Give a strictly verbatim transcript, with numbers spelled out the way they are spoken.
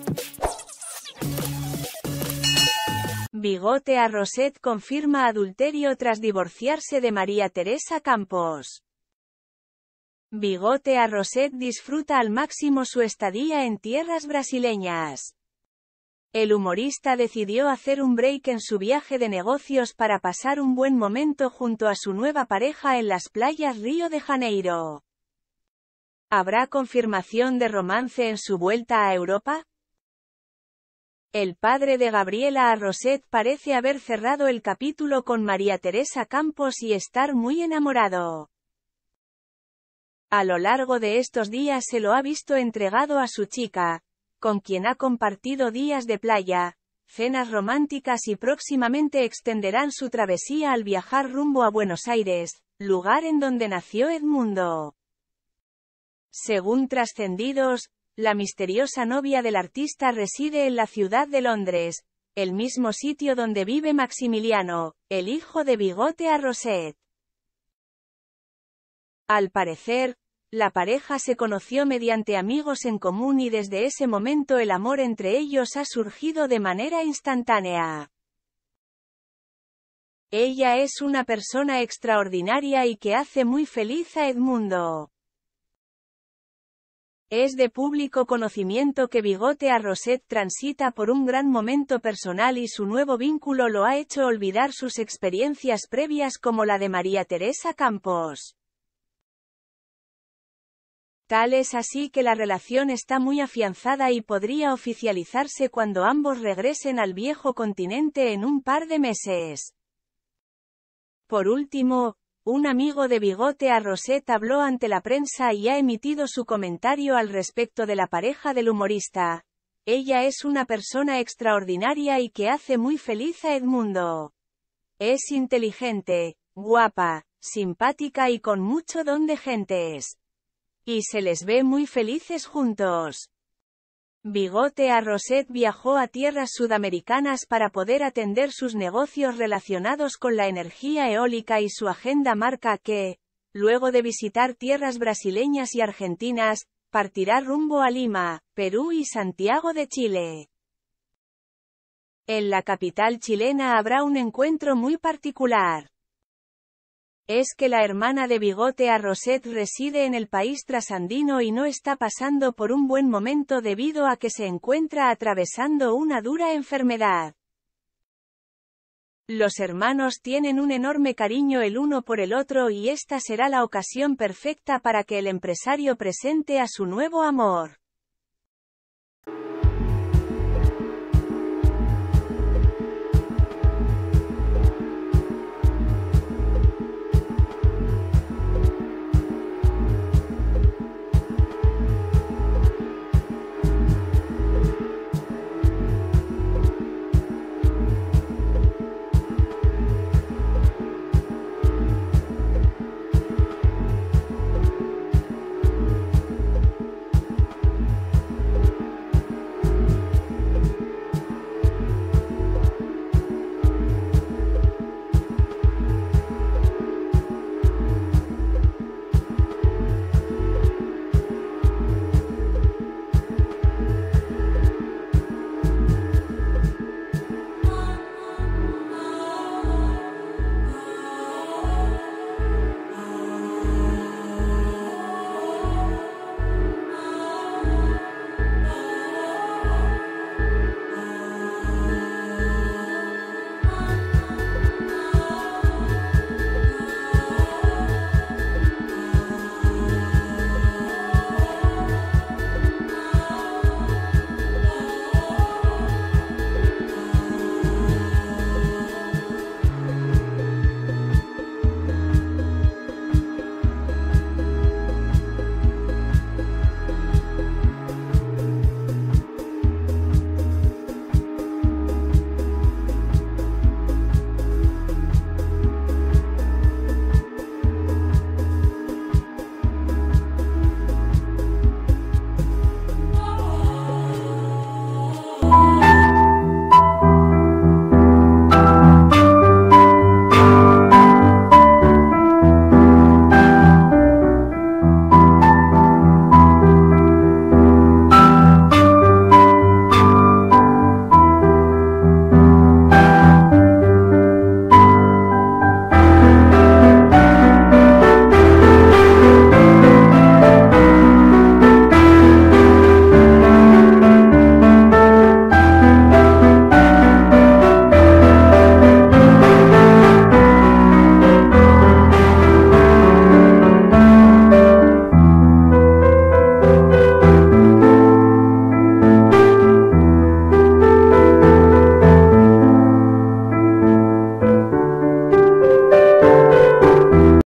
Bigote a Rosette confirma adulterio tras divorciarse de María Teresa Campos. Bigote a Rosette disfruta al máximo su estadía en tierras brasileñas. El humorista decidió hacer un break en su viaje de negocios para pasar un buen momento junto a su nueva pareja en las playas Río de Janeiro. ¿Habrá confirmación de romance en su vuelta a Europa? El padre de Gabriela Rosette parece haber cerrado el capítulo con María Teresa Campos y estar muy enamorado. A lo largo de estos días se lo ha visto entregado a su chica, con quien ha compartido días de playa, cenas románticas y próximamente extenderán su travesía al viajar rumbo a Buenos Aires, lugar en donde nació Edmundo. Según trascendidos, la misteriosa novia del artista reside en la ciudad de Londres, el mismo sitio donde vive Maximiliano, el hijo de Bigote a Rosette. Al parecer, la pareja se conoció mediante amigos en común y desde ese momento el amor entre ellos ha surgido de manera instantánea. Ella es una persona extraordinaria y que hace muy feliz a Edmundo. Es de público conocimiento que Bigote a Rosette transita por un gran momento personal y su nuevo vínculo lo ha hecho olvidar sus experiencias previas como la de María Teresa Campos. Tal es así que la relación está muy afianzada y podría oficializarse cuando ambos regresen al viejo continente en un par de meses. Por último, un amigo de Bigote a Rosette habló ante la prensa y ha emitido su comentario al respecto de la pareja del humorista. Ella es una persona extraordinaria y que hace muy feliz a Edmundo. Es inteligente, guapa, simpática y con mucho don de gentes. Y se les ve muy felices juntos. Bigote a Rosette viajó a tierras sudamericanas para poder atender sus negocios relacionados con la energía eólica y su agenda marca que, luego de visitar tierras brasileñas y argentinas, partirá rumbo a Lima, Perú y Santiago de Chile. En la capital chilena habrá un encuentro muy particular. Es que la hermana de Bigote a Rosette reside en el país trasandino y no está pasando por un buen momento debido a que se encuentra atravesando una dura enfermedad. Los hermanos tienen un enorme cariño el uno por el otro y esta será la ocasión perfecta para que el empresario presente a su nuevo amor.